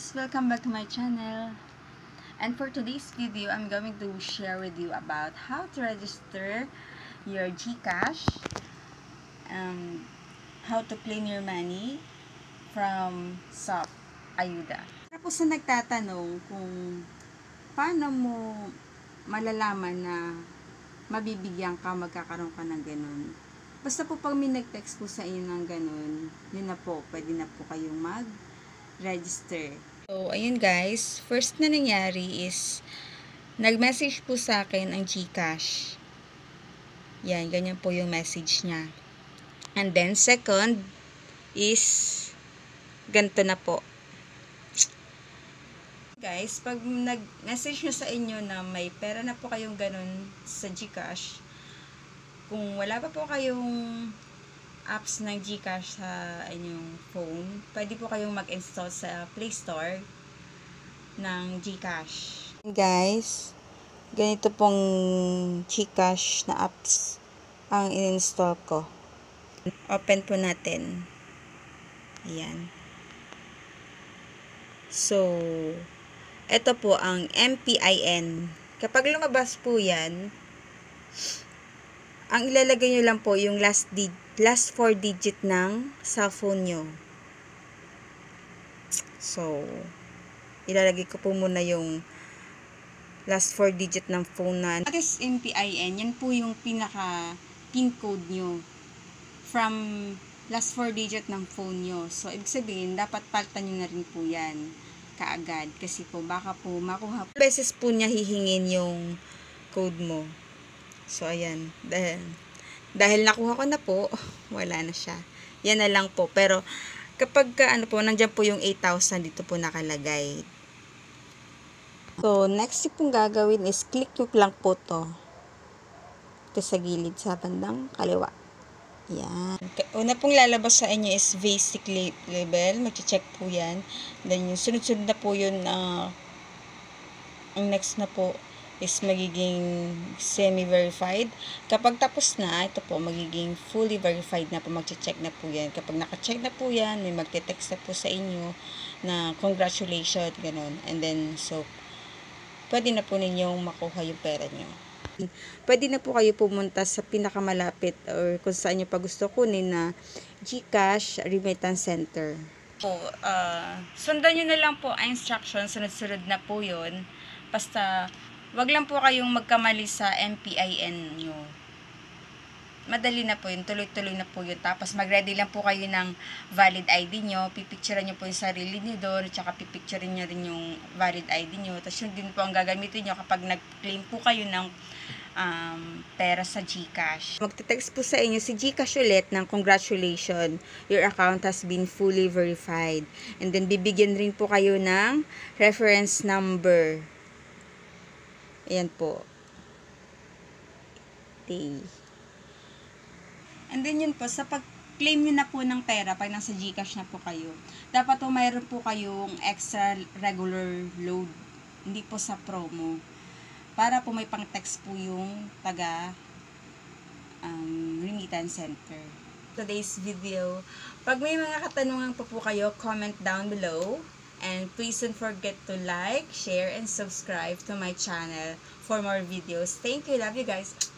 guys! Welcome back to my channel. And for today's video, I'm going to share with you about how to register your GCash, how to claim your money from SOP Ayuda. Tapos na nagtatanong kung paano mo malalaman na mabibigyan ka, magkakaroon ka ng ganun. Basta po pag may nag-text po sa inyo ng ganun, yun na po, pwede na po kayong mag-register. So, ayun guys, first na nangyari is, nag-message po sa akin ang GCash. Yan, ganyan po yung message niya. And then, second is, ganito na po. Guys, pag nag-message nyo sa inyo na may pera na po kayong ganun sa GCash, kung wala pa po kayong apps ng GCash sa inyong phone, pwede po kayong mag-install sa Play Store ng GCash. Guys, ganito pong GCash na apps ang in-install ko. Open po natin. Ayan. So, ito po ang MPIN. Kapag lumabas po yan, ang ilalagay nyo lang po yung last 4 digit ng cellphone nyo. So, ilalagay ko po muna yung last 4 digit ng phone na. What is MPIN? Yan po yung pinaka PIN code nyo from last 4 digit ng phone nyo. So, ibig sabihin, dapat palitan nyo na rin po yan kaagad. Kasi po, baka po makuha po. Beses po niya hihingin yung code mo. So, ayan. Dahil nakuha ko na po, wala na siya. Yan na lang po. Pero, kapag ano po, nandyan po yung 8,000 dito po nakalagay. So, next yung gagawin is click nyo lang po to. Ito sa gilid sa bandang kaliwa. Yan. Una pong lalabas sa inyo is basic level. Mag-check po yan. Then, yung sunod-sunod na po yun, ang next na po is magiging semi-verified. Kapag tapos na, ito po, magiging fully verified na po. Mag-check na po yan. Kapag naka-check na po yan, may magte-text na po sa inyo na congratulations, ganun. And then, so, pwede na po ninyong makuha yung pera nyo. Pwede na po kayo pumunta sa pinakamalapit or kung saan nyo pa gusto kunin na GCash Remittance Center. So, sundan nyo na lang po ang instructions. Sunod-sunod na po yun. Basta, wag lang po kayong magkamali sa MPIN nyo. Madali na po yun. Tuloy-tuloy na po yun. Tapos mag-ready lang po kayo ng valid ID nyo. Pipicturean nyo po yung sarili nyo doon. Tsaka pipicturean nyo rin yung valid ID nyo. Tapos yun din po ang gagamitin nyo kapag nag-claim po kayo ng pera sa GCash. Magte-text po sa inyo si GCash ulit ng congratulations. Your account has been fully verified. And then bibigyan rin po kayo ng reference number. Ayan po. And then yun po, sa pag-claim nyo na po ng pera, pag nasa GCash na po kayo, dapat po mayroon po kayong extra regular load. Hindi po sa promo. Para po may pang-text po yung taga remittance center. Today's video, pag may mga katanungan po kayo, comment down below. And please don't forget to like, share, and subscribe to my channel for more videos. Thank you. Love you guys.